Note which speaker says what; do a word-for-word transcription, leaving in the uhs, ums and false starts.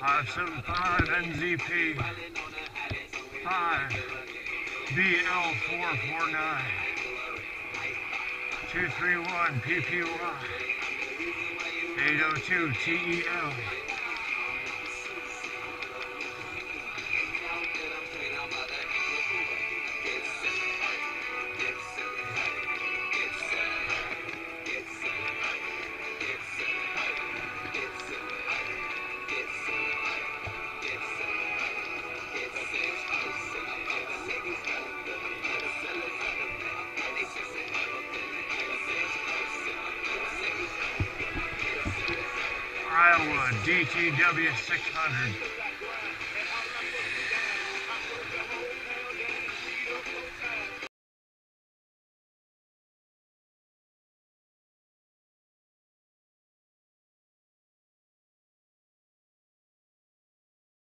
Speaker 1: five seven five N Z P, five B L four four nine, two three one P P Y, eight oh two T E L. Iowa D T W six hundred.